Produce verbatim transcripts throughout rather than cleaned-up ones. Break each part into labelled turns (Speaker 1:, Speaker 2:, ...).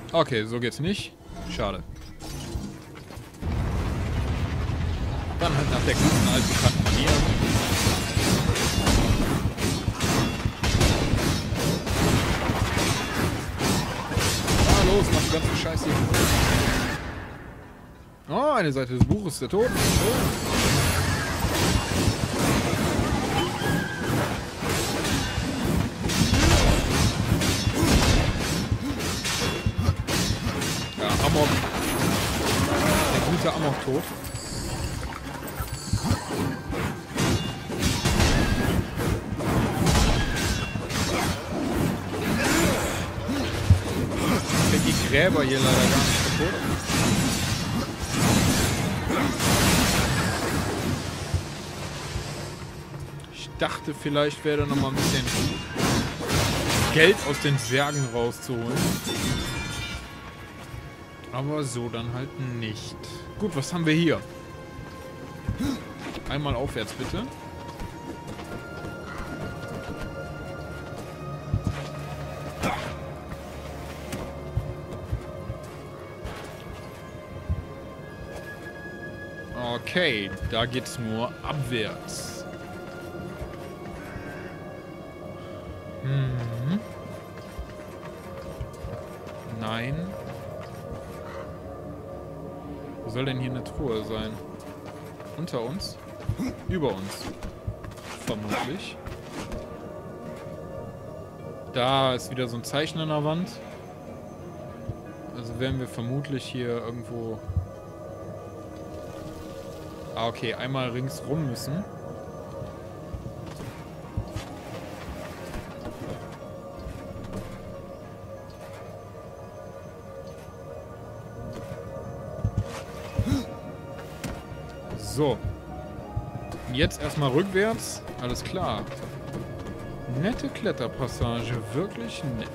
Speaker 1: Okay, so geht's nicht. Schade. Dann halt nach der guten altbekannten Manier. Ah, los, mach die ganze Scheiße hier. Oh, eine Seite des Buches der Toten. Schön. Amok. Der gute Amok-Tod. Ich krieg die Gräber hier leider gar nicht kaputt. Ich dachte, vielleicht wäre da noch mal ein bisschen Geld aus den Zwergen rauszuholen. Aber so dann halt nicht. Gut, was haben wir hier? Einmal aufwärts, bitte. Okay, da geht's nur abwärts. Hm. Nein. Wo soll denn hier eine Truhe sein? Unter uns? Über uns. Vermutlich. Da ist wieder so ein Zeichen an der Wand. Also werden wir vermutlich hier irgendwo... Ah, okay. Einmal ringsrum müssen. So. Jetzt erstmal rückwärts. Alles klar. Nette Kletterpassage. Wirklich nett.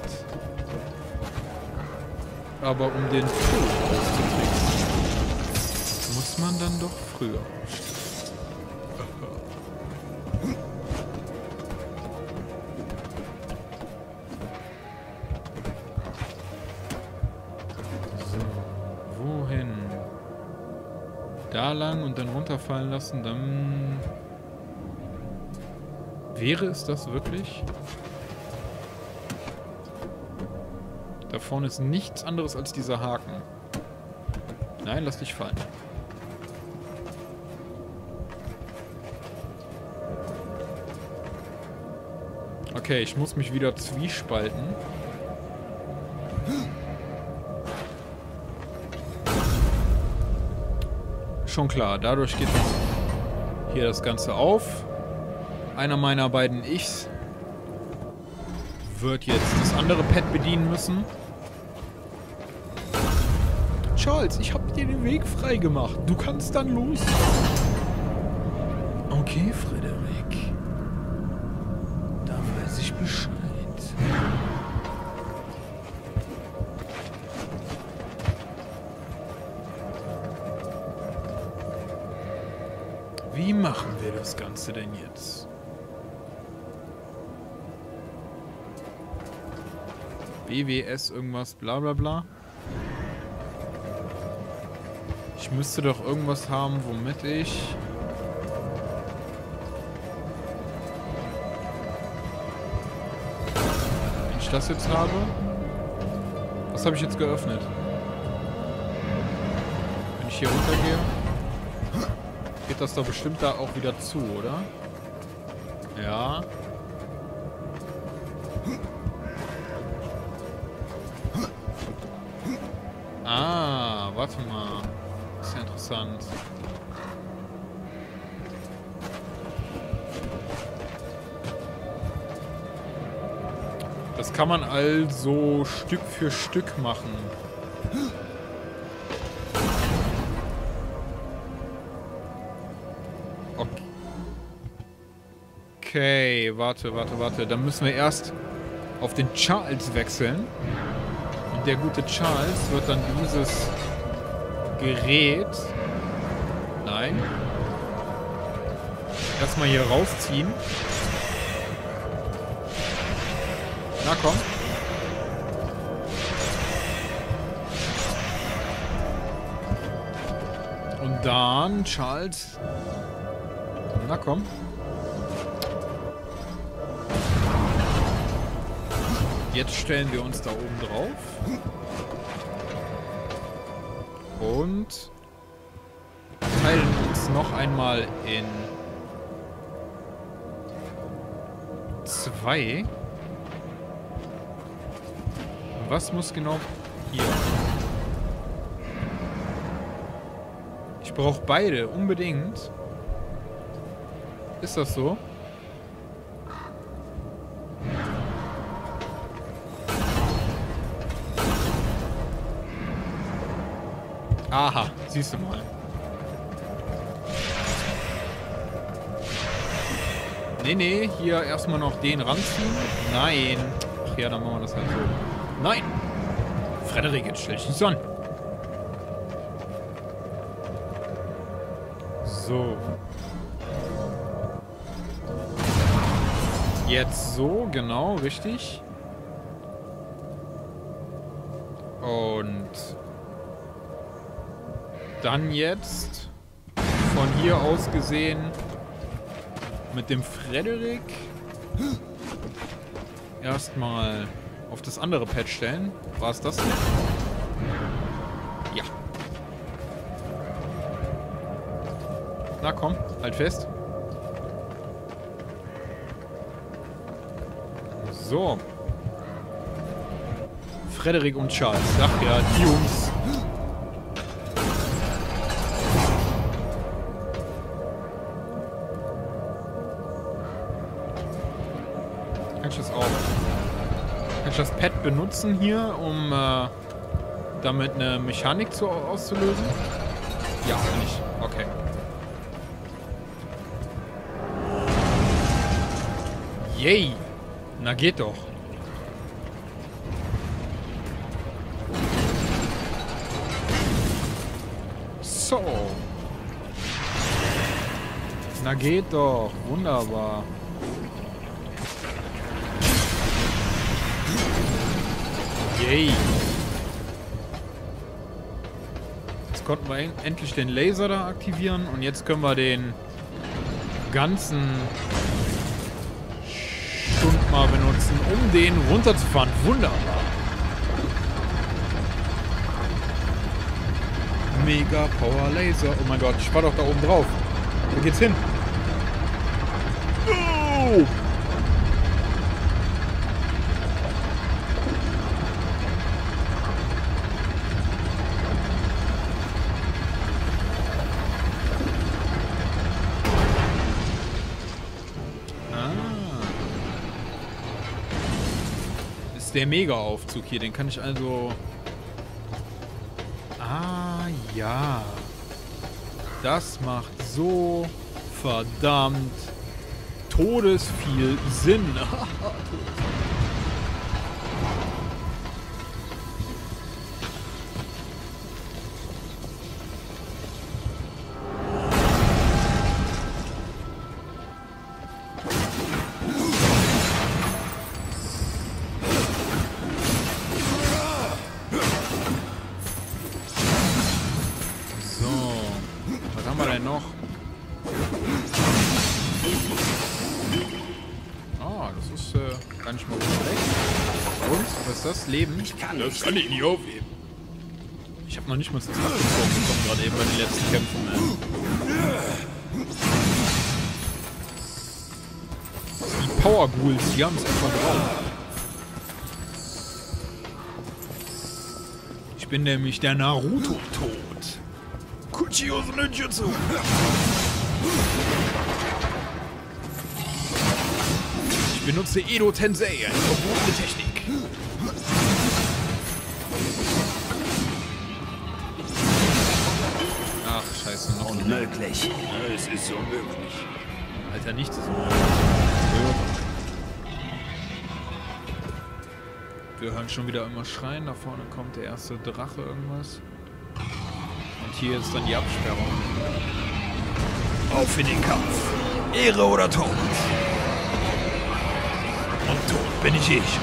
Speaker 1: Aber um den Tod auszutricksen, muss man dann doch früher aufstehen. Da lang und dann runterfallen lassen, dann... Wäre es das wirklich? Da vorne ist nichts anderes als dieser Haken. Nein, lass dich fallen. Okay, ich muss mich wieder zwiespalten. Schon klar, dadurch geht hier das Ganze auf. Einer meiner beiden Ichs wird jetzt das andere Pad bedienen müssen. Charles, ich habe dir den Weg frei gemacht. Du kannst dann los. Okay, Frederik. Da weiß ich Bescheid. Wie machen wir das Ganze denn jetzt? B W S irgendwas, bla bla bla. Ich müsste doch irgendwas haben, womit ich... Wenn ich das jetzt habe... Was habe ich jetzt geöffnet? Wenn ich hier runtergehe... Geht das doch bestimmt da auch wieder zu, oder? Ja. Ah, warte mal. Das ist ja interessant. Das kann man also Stück für Stück machen. Okay, warte, warte, warte. Dann müssen wir erst auf den Charles wechseln. Und der gute Charles wird dann dieses Gerät... Nein. Erstmal hier rausziehen. Na komm. Und dann, Charles. Na komm. Jetzt stellen wir uns da oben drauf. Und teilen uns noch einmal in zwei. Was muss genau hier? Ich brauche beide, unbedingt. Ist das so? Aha, siehst du mal. Nee, nee, hier erstmal noch den ranziehen. Nein. Ach ja, dann machen wir das halt so. Nein! Frederik, jetzt stell dich nicht an. So. Jetzt so, genau, richtig. Und dann jetzt von hier aus gesehen mit dem Frederik erstmal auf das andere Pad stellen. War es das? Ja. Na komm, halt fest. So. Frederik und Charles. Ach ja, die Jungs. Kann ich das auch? Kann ich das Pad benutzen hier, um äh, damit eine Mechanik zu, auszulösen? Ja, kann ich. Okay. Yay! Na geht doch. So. Na geht doch. Wunderbar. Yay. Jetzt konnten wir endlich den Laser da aktivieren und jetzt können wir den ganzen Stund mal benutzen, um den runterzufahren. Wunderbar. Mega Power Laser. Oh mein Gott, ich war doch da oben drauf. Wo geht's hin? Oh! Der Mega-Aufzug hier, den kann ich also... Ah, ja. Das macht so verdammt todesviel Sinn. Leben. Ich kann das kann ich nicht aufheben. Ich habe noch nicht mal das Tastenform bekommen, gerade eben bei den letzten Kämpfen. Ne? Die Power Ghouls, die haben es einfach drauf. Ich bin nämlich der Naruto-Tod. Kuchiyos Ninjutsu. Ich benutze Edo Tensei, eine verbotene Technik. Ach, scheiße, noch
Speaker 2: unmöglich.
Speaker 3: Ja, es ist unmöglich.
Speaker 1: Alter, nichts ist unmöglich. Wir hören schon wieder immer schreien. Da vorne kommt der erste Drache irgendwas. Und hier ist dann die Absperrung.
Speaker 2: Auf in den Kampf. Ehre oder Tod. Und tot bin ich ich.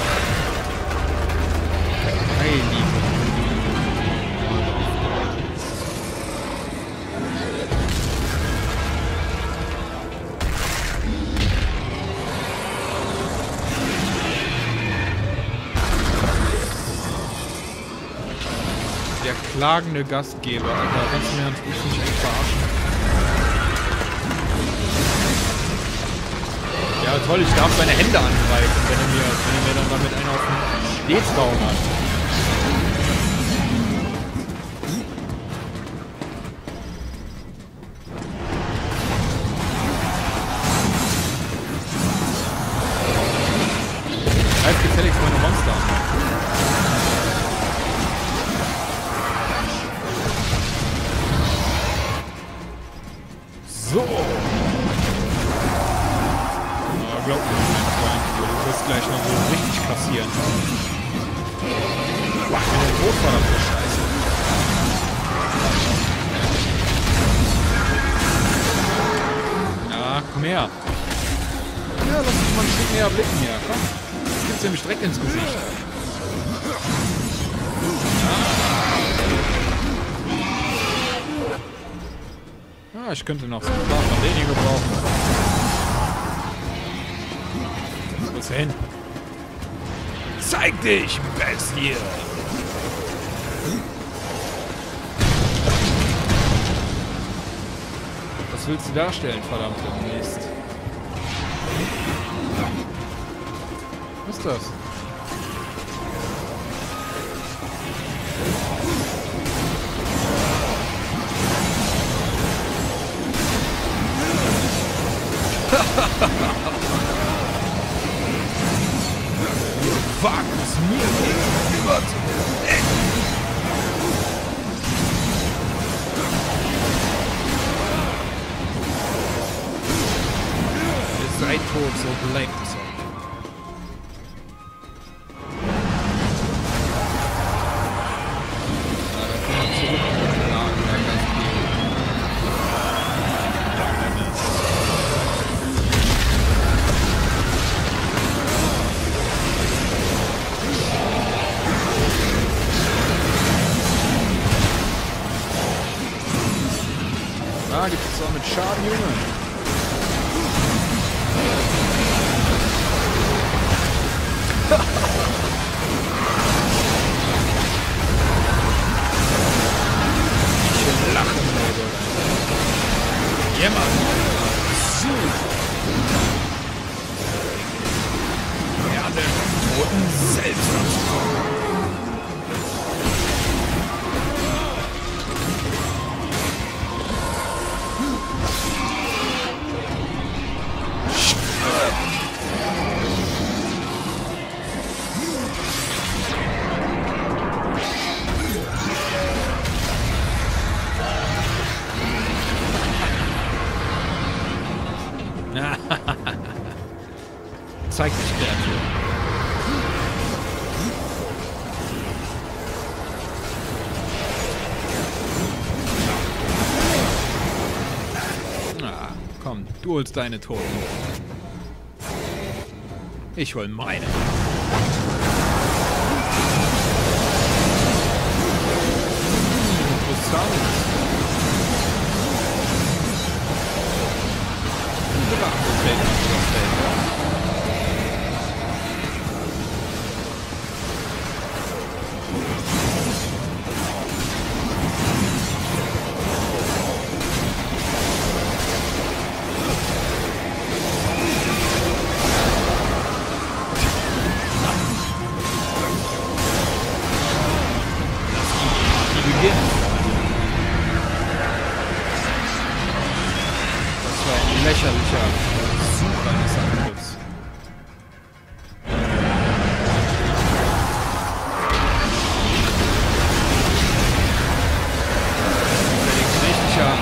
Speaker 1: Hey, liebe. Der klagende Gastgeber, Alter. Kannst du mir ans Ufer nicht echt verarschen? Ja, toll, ich darf seine Hände angreifen, wenn er mir, wenn er mir dann damit einen auf den Stehzaun hat. Greif gefälligst meine Monster an. So. Aber glaub mir, mein Freund, du wirst gleich noch so richtig kassieren. Ich bin der Tod, verdammte Scheiße. Ja, komm her. Ja, lass uns mal ein Stück näher blicken hier, komm. Das gibt's nämlich direkt ins Gesicht. Ah, ich könnte noch so ein paar von denen hier gebrauchen. Wo ist er hin?
Speaker 2: Zeig dich, Bestie!
Speaker 1: Was willst du darstellen, verdammte Mist? Was ist das?
Speaker 2: Wagt es mir gegenüber zu
Speaker 1: Ihr seid tot, so bleibt es auch. Ja, da können wir zurück auf den Laden, ja, ganz viel. Ah, gibt es auch mit Schaden, Junge. Ich lache, Leute. Ja, Mann. So.
Speaker 2: Ja, den Toten selbst anschauen.
Speaker 1: Zeig dich, Kreatur. Ah, komm, du holst deine Toten. Ich hol meine. Interessant. Das war ein lächerlicher Versuch eines Angriffs. Richtig an.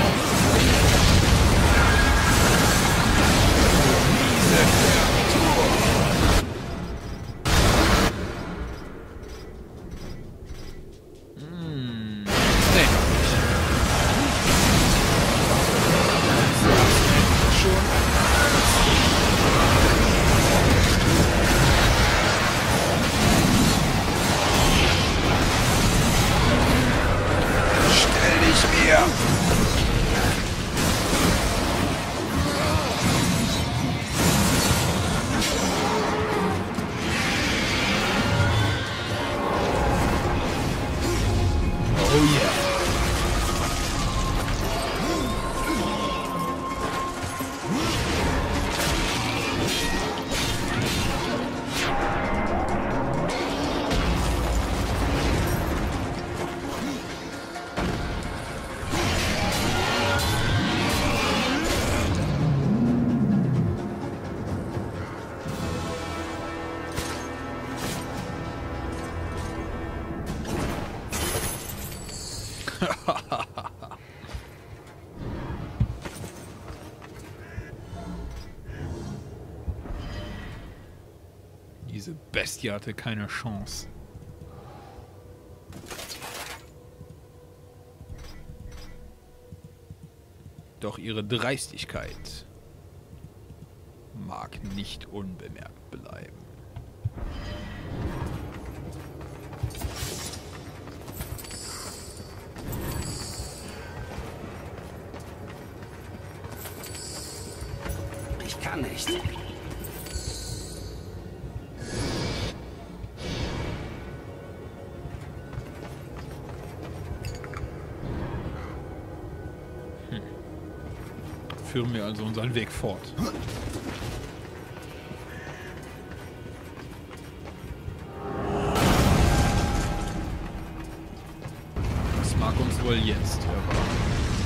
Speaker 1: Hm. Nee. Schon.
Speaker 2: Oh yeah.
Speaker 1: Diese Bestie hatte keine Chance. Doch ihre Dreistigkeit mag nicht unbemerkt bleiben.
Speaker 4: Ich kann nicht.
Speaker 1: Führen wir also unseren Weg fort. Was mag uns wohl jetzt erwarten?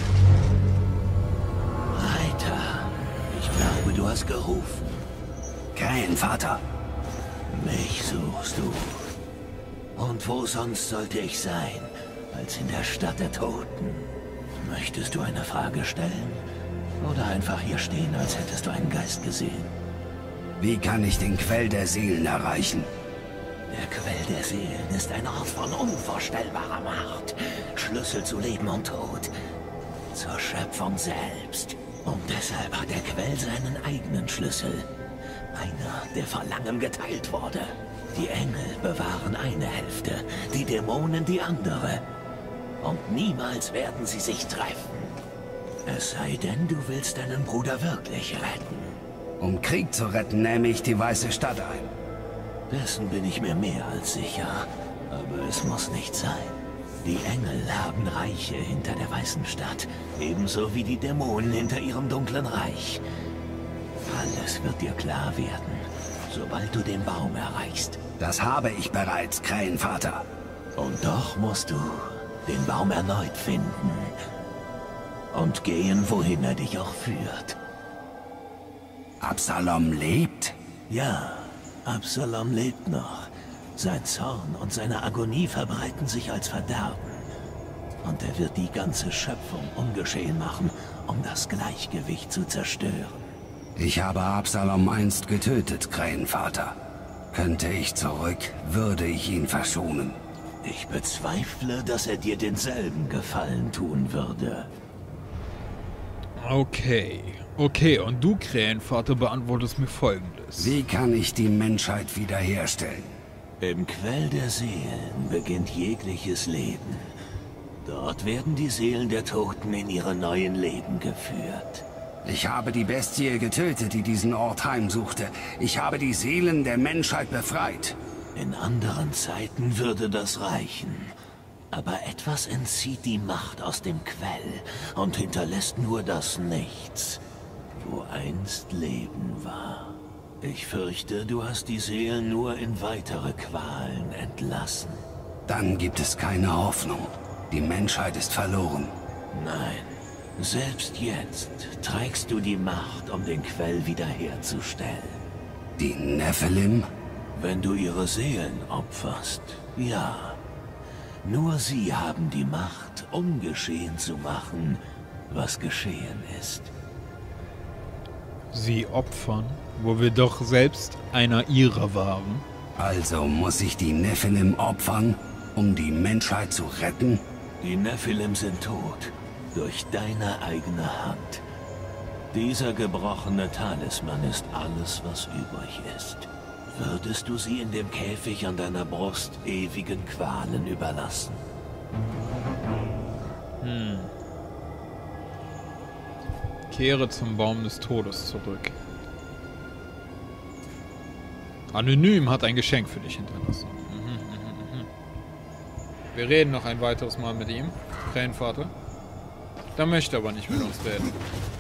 Speaker 4: Reiter, ich glaube, du hast gerufen. Kein Vater. Mich suchst du. Und wo sonst sollte ich sein, als in der Stadt der Toten? Möchtest du eine Frage stellen? Oder einfach hier stehen, als hättest du einen Geist gesehen? Wie kann ich den Quell der Seelen erreichen? Der Quell der Seelen ist ein Ort von unvorstellbarer Macht. Schlüssel zu Leben und Tod. Zur Schöpfung selbst. Und deshalb hat der Quell seinen eigenen Schlüssel. Einer, der vor langem geteilt wurde. Die Engel bewahren eine Hälfte, die Dämonen die andere. Und niemals werden sie sich treffen. Es sei denn, du willst deinen Bruder wirklich retten. Um Krieg zu retten, nehme ich die Weiße Stadt ein. Dessen bin ich mir mehr als sicher. Aber es muss nicht sein. Die Engel haben Reiche hinter der Weißen Stadt. Ebenso wie die Dämonen hinter ihrem dunklen Reich. Alles wird dir klar werden, sobald du den Baum erreichst. Das habe ich bereits, Krähenvater. Und doch musst du den Baum erneut finden. Und gehen, wohin er dich auch führt. Absalom lebt? Ja, Absalom lebt noch. Sein Zorn und seine Agonie verbreiten sich als Verderben. Und er wird die ganze Schöpfung ungeschehen machen, um das Gleichgewicht zu zerstören. Ich habe Absalom einst getötet, Krähenvater. Könnte ich zurück, würde ich ihn verschonen. Ich bezweifle, dass er dir denselben Gefallen tun würde.
Speaker 1: Okay. Okay, und du, Krähenvater, beantwortest mir Folgendes.
Speaker 4: Wie kann ich die Menschheit wiederherstellen? Im Quell der Seelen beginnt jegliches Leben. Dort werden die Seelen der Toten in ihre neuen Leben geführt. Ich habe die Bestie getötet, die diesen Ort heimsuchte. Ich habe die Seelen der Menschheit befreit. In anderen Zeiten würde das reichen. Aber etwas entzieht die Macht aus dem Quell und hinterlässt nur das Nichts, wo einst Leben war. Ich fürchte, du hast die Seelen nur in weitere Qualen entlassen. Dann gibt es keine Hoffnung. Die Menschheit ist verloren. Nein, selbst jetzt trägst du die Macht, um den Quell wiederherzustellen. Die Nephilim? Wenn du ihre Seelen opferst, ja. Nur sie haben die Macht, ungeschehen zu machen, was geschehen ist.
Speaker 1: Sie opfern, wo wir doch selbst einer ihrer waren.
Speaker 4: Also muss ich die Nephilim opfern, um die Menschheit zu retten? Die Nephilim sind tot, durch deine eigene Hand. Dieser gebrochene Talisman ist alles, was übrig ist. Würdest du sie in dem Käfig an deiner Brust ewigen Qualen überlassen?
Speaker 1: Hm. Kehre zum Baum des Todes zurück. Anonym hat ein Geschenk für dich hinterlassen. Mhm, mhm, mhm. Wir reden noch ein weiteres Mal mit ihm. Krähenvater. Der möchte aber nicht mit uns reden.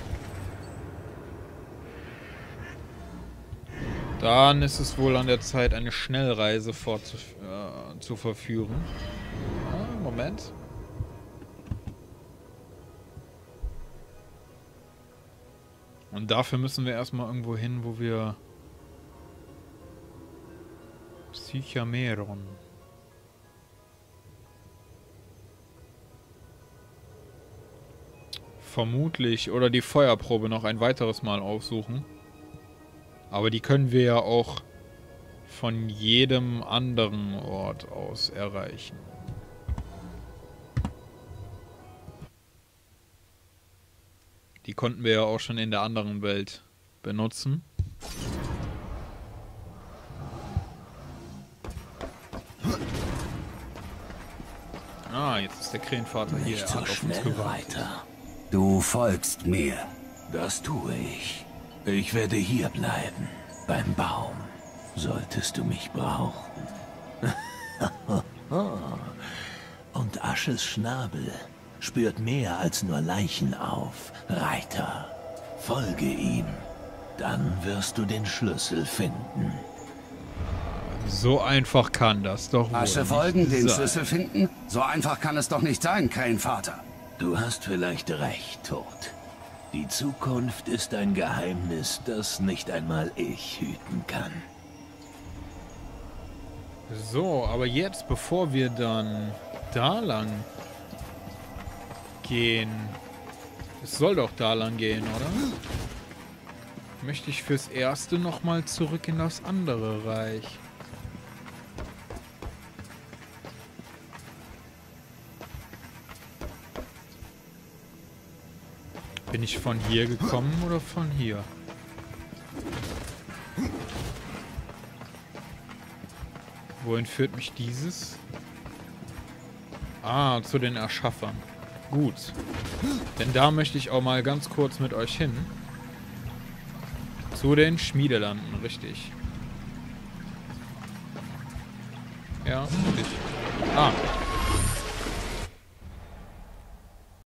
Speaker 1: Dann ist es wohl an der Zeit, eine Schnellreise fortzu äh, zu verführen. Ah, Moment. Und dafür müssen wir erstmal irgendwo hin, wo wir... Psychameron. Vermutlich. Oder die Feuerprobe noch ein weiteres Mal aufsuchen. Aber die können wir ja auch von jedem anderen Ort aus erreichen. Die konnten wir ja auch schon in der anderen Welt benutzen. Ah, jetzt ist der Krähenvater hier.
Speaker 4: Nicht
Speaker 1: Er
Speaker 4: so
Speaker 1: hat auf uns
Speaker 4: schnell
Speaker 1: gewartet.
Speaker 4: weiter. Du folgst mir. Das tue ich. Ich werde hier bleiben. Beim Baum. Solltest du mich brauchen. Und Asches Schnabel spürt mehr als nur Leichen auf. Reiter, folge ihm. Dann wirst du den Schlüssel finden.
Speaker 1: So einfach kann das doch wohl
Speaker 5: Asche
Speaker 1: nicht
Speaker 5: folgen, den
Speaker 1: sein.
Speaker 5: Schlüssel finden? So einfach kann es doch nicht sein, Krähenvater.
Speaker 4: Du hast vielleicht recht, Tod. Die Zukunft ist ein Geheimnis, das nicht einmal ich hüten kann.
Speaker 1: So, aber jetzt, bevor wir dann da lang gehen... Es soll doch da lang gehen, oder? Möchte ich fürs Erste nochmal zurück in das andere Reich. Bin ich von hier gekommen oder von hier? Wohin führt mich dieses? Ah, zu den Erschaffern. Gut. Denn da möchte ich auch mal ganz kurz mit euch hin. Zu den Schmiedelanden, richtig. Ja, richtig. Ah,